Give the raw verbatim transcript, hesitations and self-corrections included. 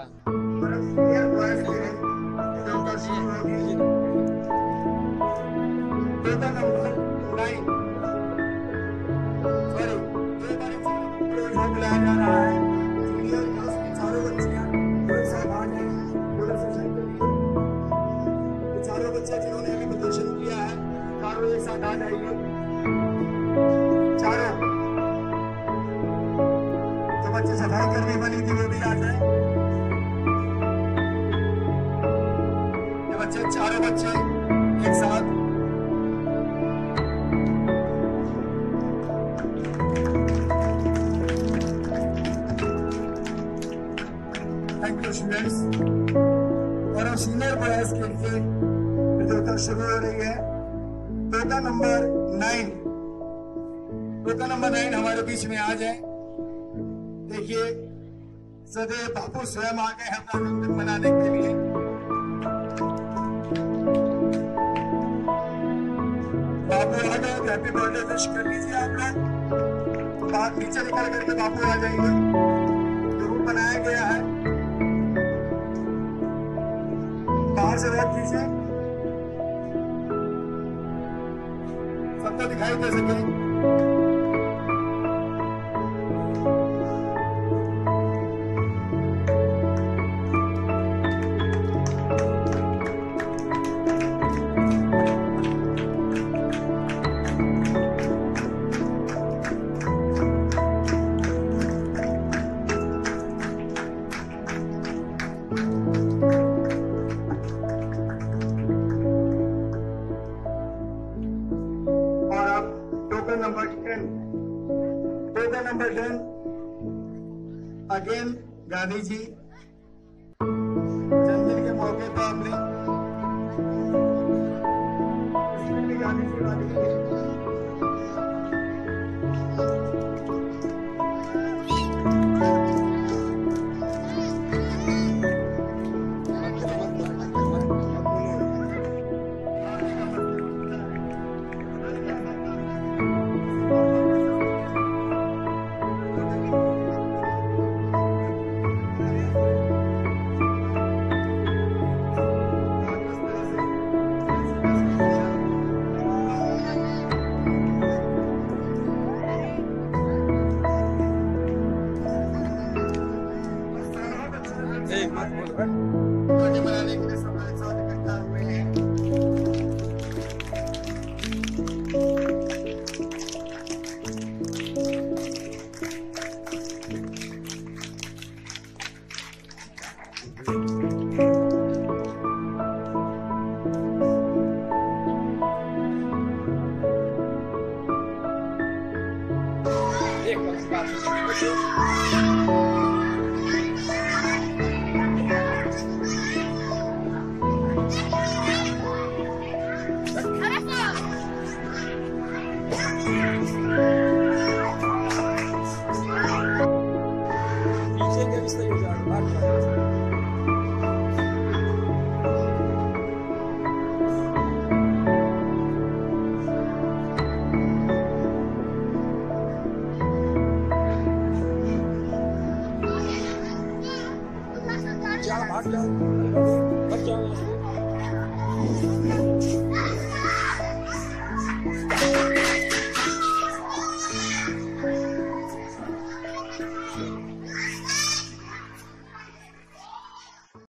जिन्होंने अभी प्रदर्शन किया है चारों एक साथ आ जाइए। चारों जो बच्चे सफाई करने वाली थी वो भी आ जाए। ये बच्चे चारों बच्चे एक साथ थैंक यू स्टूडेंट्स। और अब सीनियर बॉयज के लिए प्रतियोगिता शुरू हो रही है। टोका नंबर नाइन टोका नंबर नाइन हमारे बीच में आ जाए। देखिए सदैव बापू स्वयं आ गए अपना जन्मदिन मनाने के लिए। बापू आ गए, हैप्पी बर्थडे विश कर लीजिए आप लोग। बात नीचे निकल करके बापू आ जाएंगे। ग्रुप बनाया गया है, बाहर से रख दीजिए, सबको दिखाई दे सके। Number ten again Gandhi ji जन्मदिन के मौके पर हमने गांधी जी गांधी जी बर्थडे मनाने के लिए सब एक साथ इकट्ठा हुए हैं। भाग जाओ, भाग जाओ।